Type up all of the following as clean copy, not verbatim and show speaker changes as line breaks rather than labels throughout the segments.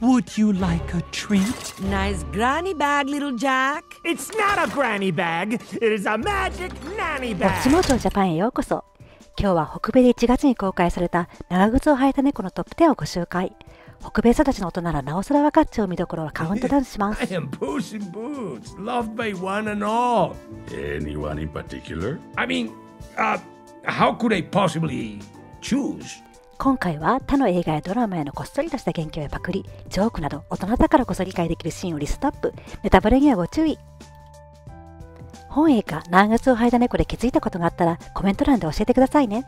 Would you like a treat?
Nice granny bag, little Jack.
It's not a granny bag. It is a magic nanny
ぼっ
bag.
ちもちょジャパンへようこそ。今日は北米で1月に公開された長靴を履いた猫のトップ10をご紹介。北米育ちの大人ならなおさら分かっちゃう見どころはカウントダウンします。
I am Puss in Boots, loved by one and all.
Anyone in particular?
I mean, how could I possibly choose?
今回は他の映画やドラマへのこっそりとした言及やパクリ、ジョークなど大人だからこそ理解できるシーンをリストアップ。ネタバレにはご注意。本映画長靴を履いた猫で気づいたことがあったらコメント欄で教えてくださいね。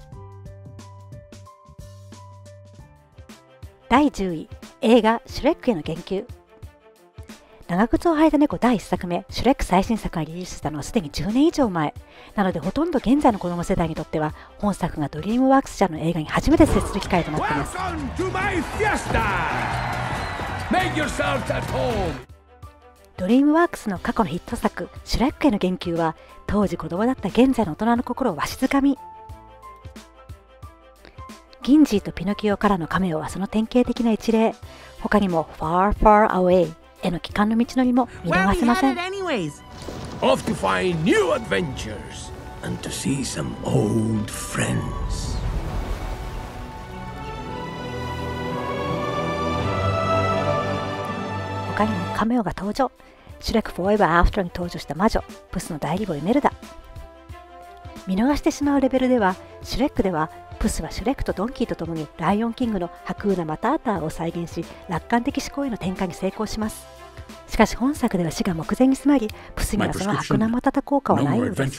第10位、映画シュレックへの言及。長靴を履いた猫第1作目、シュレック最新作がリリースしたのはすでに10年以上前。なのでほとんど現在の子供世代にとっては本作がドリームワークス社の映画に初めて接する機会となっています。
Welcome to my fiesta! Make yourselves at home!
ドリームワークスの過去のヒット作シュレックへの言及は当時子供だった現在の大人の心をわしづかみ。ギンジーとピノキオからのカメオはその典型的な一例。他にも Far Far Away への帰還の道のりも見逃せません。
Off to find new adventures and to see some old friends.
他にもカメオが登場。シュレック Forever After に登場した魔女、プスの代理母イメルダ。見逃してしまうレベルでは、シュレックではプスはシュレックとドンキーとともにライオンキングのハクーナ・マターターを再現し、楽観的思考への転換に成功します。しかし本作では死が目前に迫り、プスにはそのハクーナ・マタタ効果はないようです。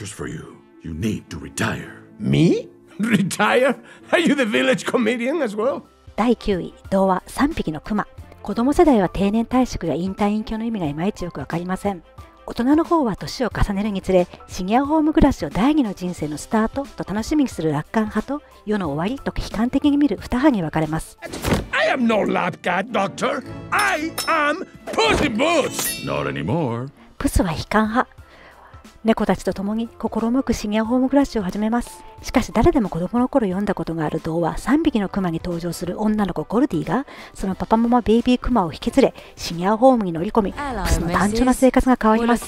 Me? Retire? Are you the village comedian as well?
第9位、童話3匹のクマ。子供世代は定年退職や引退隠居の意味がいまいちよくわかりません。大人の方は年を重ねるにつれ、シニアホーム暮らしを第二の人生のスタートと楽しみにする楽観派と、世の終わりと悲観的に見る2派に分かれます。
I am no lab cat, doctor. I am Puss in Boots.
Not anymore.
プスは悲観派。猫たちと共に心向くシニアホーム暮らしを始めます。しかし誰でも子供の頃読んだことがある童話3匹のクマに登場する女の子ゴルディが、そのパパママベイビークマを引き連れシニアホームに乗り込み、プスの単純な生活が変わります。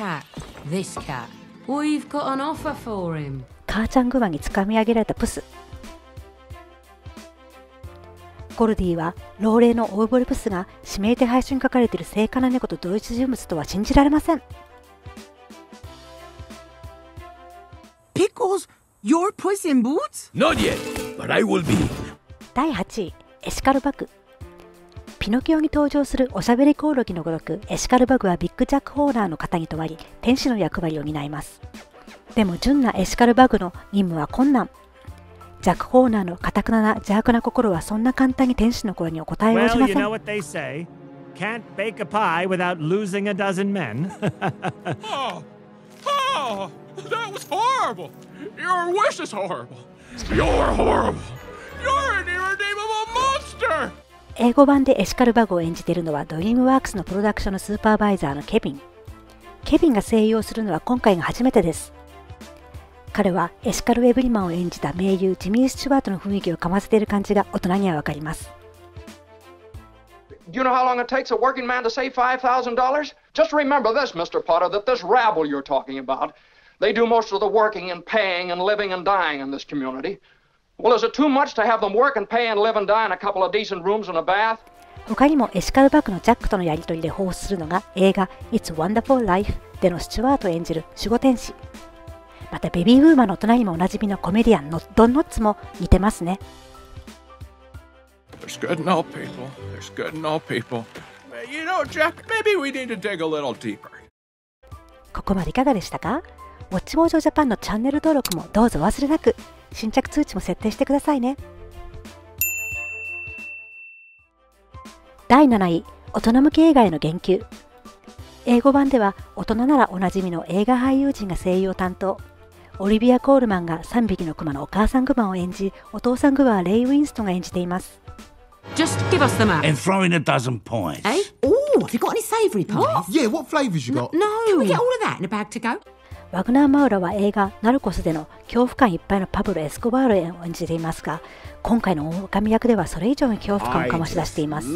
母ちゃんグマにつかみ上げられたプス。ゴルディは老齢のオーボルプスが指名手配書に書かれている聖火の猫と同一人物とは信じられません。
Pickles, you're Puss in Boots?
Not yet, but I will be.
第8位、エシカルバグ。ピノキオに登場するおしゃべりコオロギのごとく、エシカルバグはビッグジャック・ホーナーの肩に止まり、天使の役割を担います。でも純なエシカルバグの任務は困難。ジャック・ホーナーの堅くなな邪悪な心はそんな簡単に天使の声にお答えをしません。
Well, you know what they say. Can't bake a pie without losing a dozen men.
Oh, that was horrible. Your wish is horrible. You're horrible. You're an irredeemable monster.
英語版でエシカルバグを演じているのはドリームワークスのプロダクションのスーパーバイザーのケビン。ケビンが声優をするのは今回が初めてです。彼はエシカル・エブリマンを演じた名優ジミー・スチュワートの雰囲気をかませている感じが大人にはわかります。
Do you know how long it takes a working man to save $5,000? Just remember this, Mr. Potter, that this rabble you're talking about, they do most of the working and paying and living and dying in this community. Well, is it too much to have them work and pay and live and die in a couple of decent rooms and a bath?
他にもエシカルバグのジャックとのやりとりで彷彿するのが映画 It's Wonderful Life でのスチュワートを演じる守護天使。またベビーブーマーの隣にもおなじみのコメディアンのドンノッツも似てますね。
There's good in all people. There's good in all people. You know, Jack, maybe we need to dig a little deeper.
ここまでいかがでしたか？ウォッチモージョジャパンのチャンネル登録もどうぞお忘れなく。新着通知も設定してくださいね。第7位、大人向け映画への言及。英語版では大人ならおなじみの映画俳優陣が声優を担当。オリビア・コールマンが3匹のクマのお母さんグマを演じ、お父さんグマはレイ・ウィンストンが演じています。
Just give us the map.
And throw in a dozen points.
Eh? Oh, have you got any savoury pies?
Yeah, what flavours you got?
No. Can we get all of that in a bag to go?
ワグナー・マウラは映画ナルコスでの恐怖感いっぱいのパブロ・エスコバールを演じていますが、今回の狼役ではそれ以上に恐怖感を醸し出しています。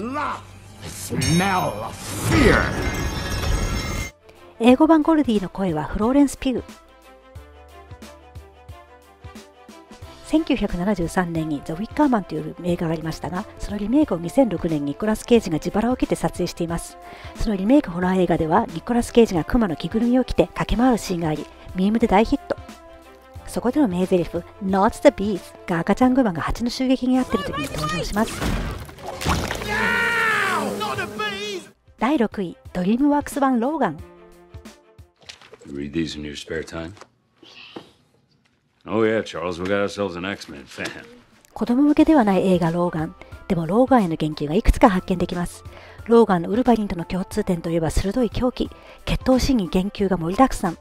英語版ゴルディの声はフローレンス・ピュー。1973年にザ・ウィッカーマンという映画がありましたが、そのリメイクを2006年にニコラス・ケイジが自腹を切って撮影しています。そのリメイクホラー映画ではニコラス・ケイジがクマの着ぐるみを着て駆け回るシーンがあり、ミームで大ヒット。そこでの名台詞 Not the bees が赤ちゃんグマが蜂の襲撃に遭っている時に登場します。第6位、ドリームワークス版ローガン。
Read these in your spare time? Oh yeah, Charles, we got ourselves an X-Men fan.
子供向けではない映画ローガン。でもローガンへの言及がいくつか発見できます。ローガンのウルヴァリンとの共通点といえば鋭い狂気、決闘シーンに言及が盛りだくさん。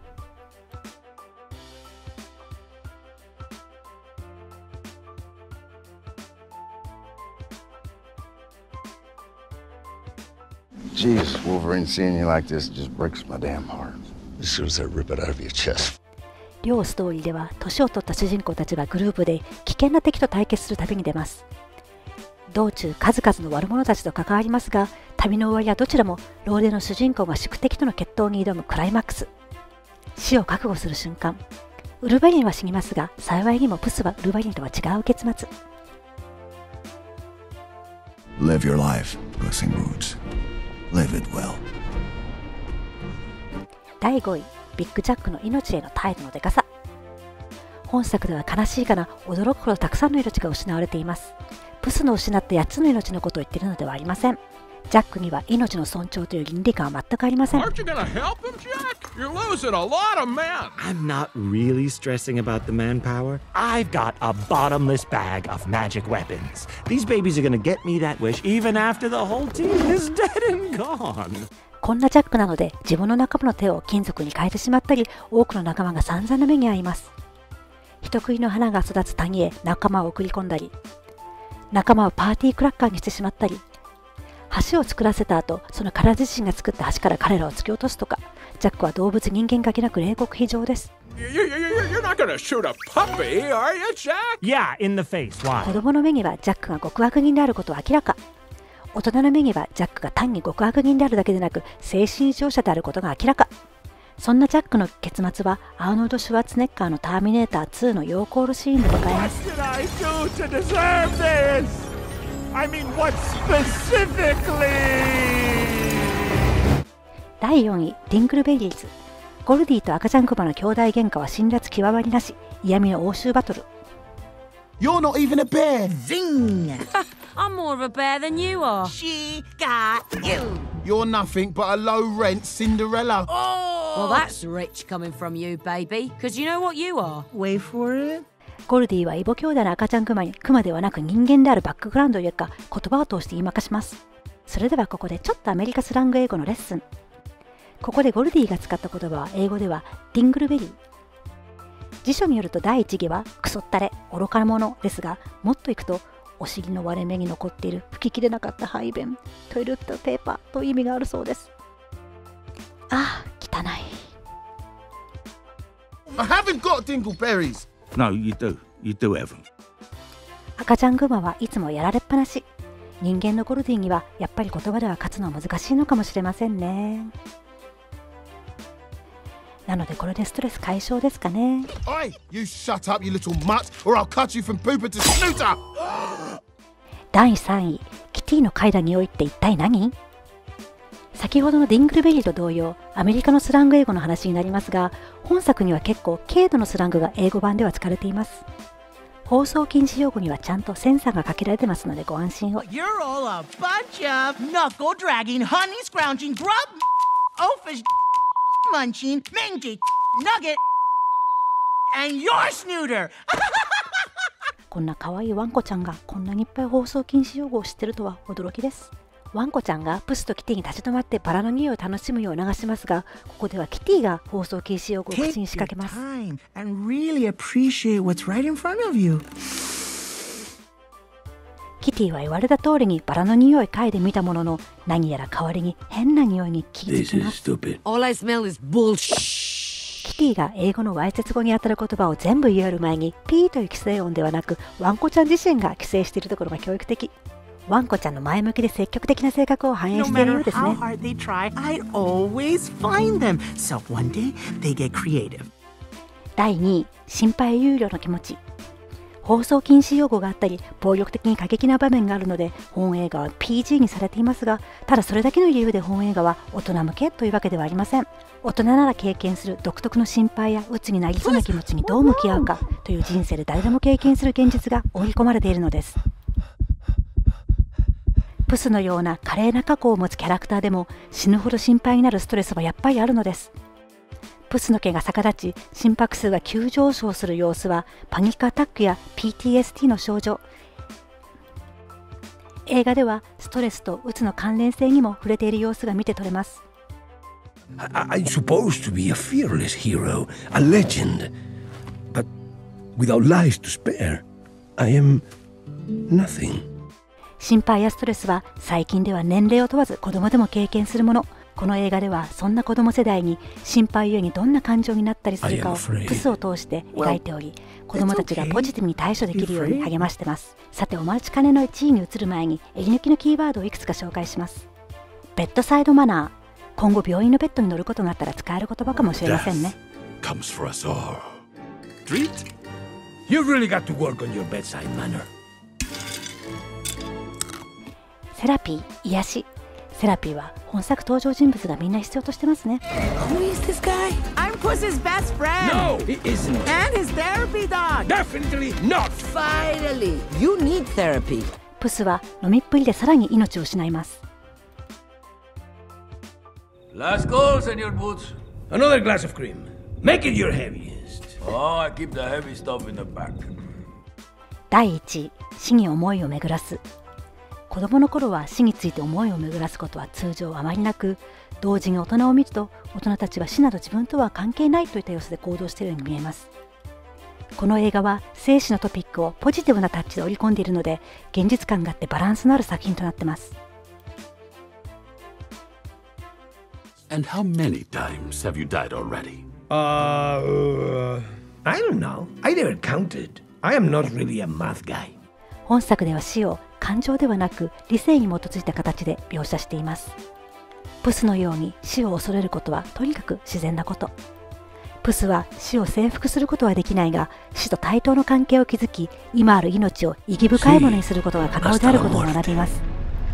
Jesus, Wolverine, seeing you like this just breaks my damn heart.
As soon as I rip it out of your chest.
両ストーリーでは年を取った主人公たちがグループで危険な敵と対決する旅に出ます。道中数々の悪者たちと関わりますが、旅の終わりはどちらもローデの主人公が宿敵との決闘に挑むクライマックス。死を覚悟する瞬間。ウルヴァリンは死にますが、幸いにもプスはウルヴァリンとは違う結末。
Live your life, Puss in Boots. Live it well.
第5位、ビッグジャックの命への態度のでかさ。本作では悲しいかな驚くほどたくさんの命が失われています。プスの失った8つの命のことを言っているのではありません。ジャックには命の尊重という倫理観は全くありません。
Aren't you gonna help him, Jack? You're losing a lot of men.
I'm not really stressing about the manpower. I've got a bottomless bag of magic weapons. These babies are gonna get me that wish even after the whole team is dead and gone.
こんなジャックなので自分の仲間の手を金属に変えてしまったり、多くの仲間が散々な目に遭います。人食いの花が育つ谷へ仲間を送り込んだり、仲間をパーティークラッカーにしてしまったり、橋を作らせた後、その彼自身が作った橋から彼らを突き落とすとか、ジャックは動物人間関係なく冷酷非情です。
You're not gonna shoot a puppy, are you, Jack?
Yeah, in the face. Why?
子供の目にはジャックが極悪人であることは明らか。大人の目にはジャックが単に極悪人であるだけでなく精神異常者であることが明らか。そんなジャックの結末はアーノルド・シュワルツェネッガーのターミネーター2の溶鉱炉シーンでございます。
What did I do to deserve this? I mean, what specifically?
第4位、ディングルベリーズ。ゴルディと赤ちゃんクマの兄弟喧嘩は辛辣極まりなし、嫌味の応酬バトル。
You're not even a bear.
Zing! I'm more of a bear than you are. She got you.
You're nothing but a low-rent Cinderella.
Well, that's rich coming from you, baby. Because you know what you are. Wait for it.
ゴルディは異母兄弟の赤ちゃんクマにクマではなく人間であるバックグラウンドを言うか言葉を通して言いまかします。それではここでちょっとアメリカスラング英語のレッスン。ここでゴルディが使った言葉は英語ではディングルベリー。辞書によると第一義はクソったれ、愚か者ですが、もっといくとお尻の割れ目に残っている拭ききれなかった排便、トイレットペーパーという意味があるそうです。ああ、汚い。
I haven't got dingleberries.
No, you do. You do have them.
赤ちゃんグマはいつもやられっぱなし。人間のゴルディにはやっぱり言葉では勝つのは難しいのかもしれませんね。なのでこれでストレス解消ですかね。
Oi, you shut up, you little mutt, or I'll cut you from pooper to snooter.
第3位、キティの嗅いだ匂いって一体何？先ほどのディングルベリーと同様、アメリカのスラング英語の話になりますが、本作には結構軽度のスラングが英語版では使われています。放送禁止用語にはちゃんとセンサーがかけられてますのでご安心を。
You're all a bunch of knuckle-dragging, honey-scrounging, grub-oafish, munching, mangy, nugget, and your snooter!
こんな可愛いワンコちゃんがこんなにいっぱい放送禁止用語を知ってるとは驚きです。ワンコちゃんがプスとキティに立ち止まってバラの匂いを楽しむよう促しますが、ここではキティが放送禁止用語を口に仕掛けます。キティは言われた通りにバラの匂いを嗅いでみたものの、何やら代わりに変な匂いに気づきます。
All I smell is bullshit.
キキティが英語のわいせつ語にあたる言葉を全部言い終わる前にピーという規制音ではなく、ワンコちゃん自身が規制しているところが教育的。ワンコちゃんの前向きで積極的な性格を反映しているようですね。第2位、心配憂慮の気持ち。放送禁止用語があったり、暴力的に過激な場面があるので、本映画は PG にされていますが、ただそれだけの理由で本映画は大人向けというわけではありません。大人なら経験する独特の心配や鬱になりそうな気持ちにどう向き合うかという人生で誰でも経験する現実が織り込まれているのです。プスのような華麗な過去を持つキャラクターでも死ぬほど心配になるストレスはやっぱりあるのです。プスの毛が逆立ち、心拍数が急上昇する様子はパニックアタックや PTSD の症状。映画ではストレスとうつの関連性にも触れている様子が見て取れます。
I'm supposed to be a fearless hero, a legend. But without lives to spare, I am nothing.
心配やストレスは最近では年齢を問わず子供でも経験するもの。この映画ではそんな子供世代に心配ゆえにどんな感情になったりするかをプスを通して描いており、子供たちがポジティブに対処できるように励ましてます。さて、お待ちかねの1位に移る前に襟抜きのキーワードをいくつか紹介します。ベッドサイドマナー。今後病院のベッドに乗ることがあったら使える言葉かもしれませんね。
Comes for us all. Treat? You've really got to work on your bedside manner.
セラピー、癒し。セラピーは本作登場人物がみんな必要としてますね。
Who is this guy? I'm Puss's best friend.
No, he isn't.
And his therapy dog.
Definitely not.
Finally, you need therapy.
プスは飲みっぷりでさらに命を失います。
Last call, Senor Boots.
Another glass of cream. Make it your heaviest.
Oh, I keep the heavy stuff in the back.
第1位、死に思いを巡らす。子供の頃は死について思いを巡らすことは通常あまりなく、同時に大人を見ると大人たちは死など自分とは関係ないといった様子で行動しているように見えます。この映画は生死のトピックをポジティブなタッチで織り込んでいるので、現実感があってバランスのある作品となっています。
And how many times have you died already?
I don't know. I never counted. I am not really a math guy.
本作では死を感情ではなく理性に基づいた形で描写しています。プスのように死を恐れることはとにかく自然なこと。プスは死を征服することはできないが、死と対等の関係を築き、今ある命を意義深いものにすることが可能であることを学びます。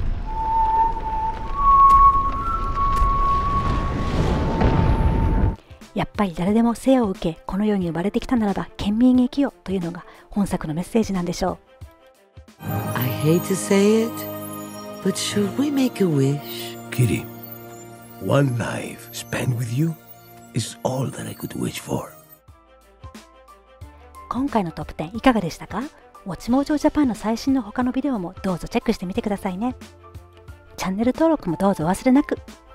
やっぱり誰でも生を受け、この世に生まれてきたならば懸命に生きよというのが本作のメッセージなんでしょう。
I hate to say it, but should we make a wish?
Kitty, one life spent with you is all that I could wish for.
今回のトップ10いかがでしたか？ウォッチモージョージャパンの最新の他のビデオもどうぞチェックしてみてくださいね。チャンネル登録もどうぞお忘れなく。